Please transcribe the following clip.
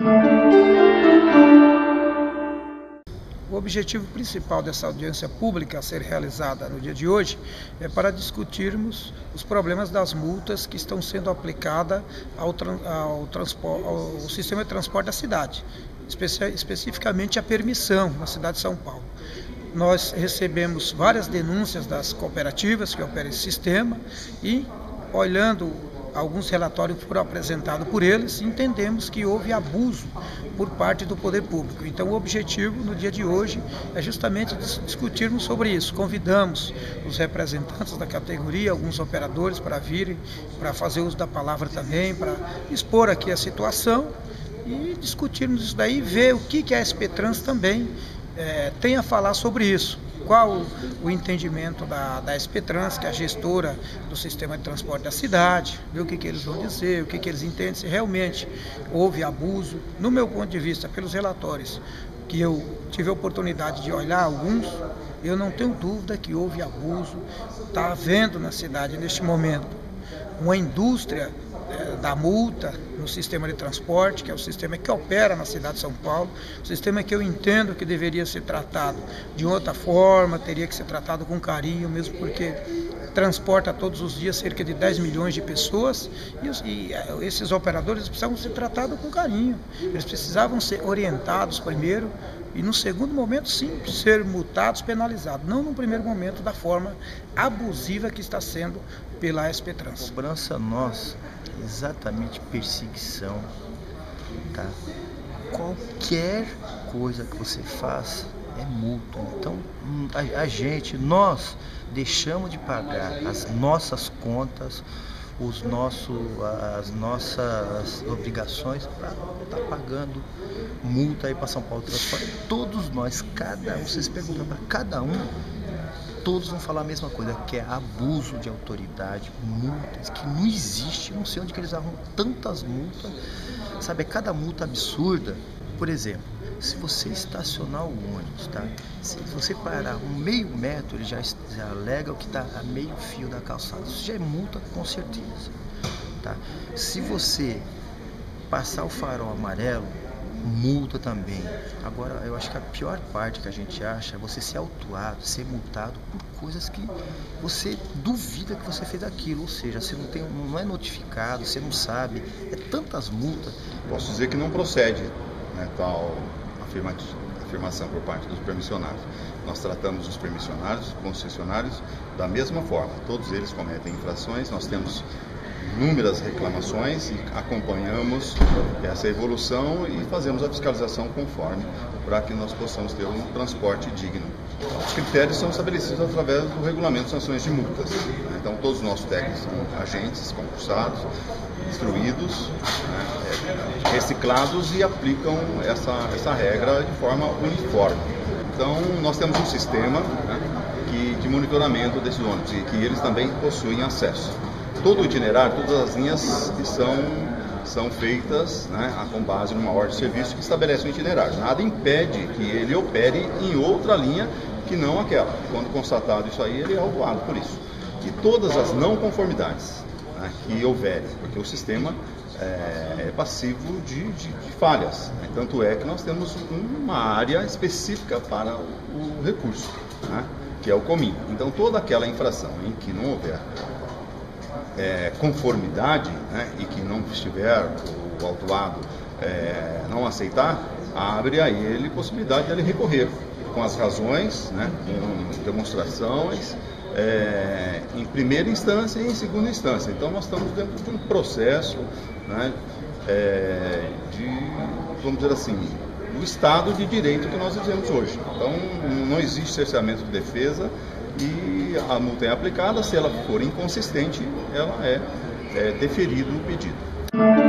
O objetivo principal dessa audiência pública a ser realizada no dia de hoje é para discutirmos os problemas das multas que estão sendo aplicadas ao sistema de transporte da cidade, especificamente a permissão na cidade de São Paulo. Nós recebemos várias denúncias das cooperativas que operam esse sistema e, olhando alguns relatórios que foram apresentados por eles, entendemos que houve abuso por parte do poder público. Então o objetivo no dia de hoje é justamente discutirmos sobre isso. Convidamos os representantes da categoria, alguns operadores para virem, para fazer uso da palavra também, para expor aqui a situação e discutirmos isso daí e ver o que a SP Trans também tem a falar sobre isso. Qual o entendimento da SP Trans, que é a gestora do sistema de transporte da cidade, ver o que eles vão dizer, o que eles entendem, se realmente houve abuso. No meu ponto de vista, pelos relatórios que eu tive a oportunidade de olhar alguns, eu não tenho dúvida que houve abuso. Está havendo na cidade, neste momento, uma indústria da multa no sistema de transporte, que é o sistema que opera na cidade de São Paulo, o sistema que eu entendo que deveria ser tratado de outra forma, teria que ser tratado com carinho, mesmo porque transporta todos os dias cerca de 10 milhões de pessoas e esses operadores precisavam ser tratados com carinho, eles precisavam ser orientados primeiro e no segundo momento sim, ser multados, penalizados, não no primeiro momento da forma abusiva que está sendo pela SP Trans. A cobrança nossa é exatamente perseguição, tá? Qualquer coisa que você faça é multa. Então nós deixamos de pagar as nossas contas, as nossas obrigações para estar pagando multa aí para São Paulo Transporte. Todos nós, vocês perguntam para cada um, todos vão falar a mesma coisa, que é abuso de autoridade, multas, que não existe, não sei onde que eles arrumam tantas multas, sabe, é cada multa absurda. Por exemplo, se você estacionar o ônibus, tá? Se você parar meio metro, ele já alega o que está a meio fio da calçada. Isso já é multa com certeza, tá? Se você passar o farol amarelo, multa também. Agora, eu acho que a pior parte que a gente acha é você ser autuado, ser multado por coisas que você duvida que você fez aquilo, ou seja, você não é notificado, você não sabe, é tantas multas. Posso dizer que não procede, né, tal afirmação por parte dos permissionários. Nós tratamos os permissionários, os concessionários, da mesma forma. Todos eles cometem infrações, nós temos inúmeras reclamações e acompanhamos essa evolução e fazemos a fiscalização conforme, para que nós possamos ter um transporte digno. Os critérios são estabelecidos através do regulamento de sanções de multas. Então todos os nossos técnicos são agentes concursados, instruídos, reciclados e aplicam essa regra de forma uniforme. Então nós temos um sistema de monitoramento desses ônibus e que eles também possuem acesso. Todo o itinerário, todas as linhas são feitas, com base numa ordem de serviço que estabelece um itinerário. Nada impede que ele opere em outra linha que não aquela. Quando constatado isso aí, ele é autuado por isso. E todas as não conformidades que houverem, porque o sistema é passivo de falhas. Tanto é que nós temos uma área específica para o recurso, que é o COMIN. Então toda aquela infração em que não houver conformidade, e que não estiver o autuado não aceitar, abre a ele possibilidade de ele recorrer com as razões, com demonstrações, em primeira instância e em segunda instância. Então nós estamos dentro de um processo vamos dizer assim, do Estado de Direito que nós vivemos hoje. Então não existe cerceamento de defesa e a multa é aplicada. Se ela for inconsistente, ela é deferido o pedido.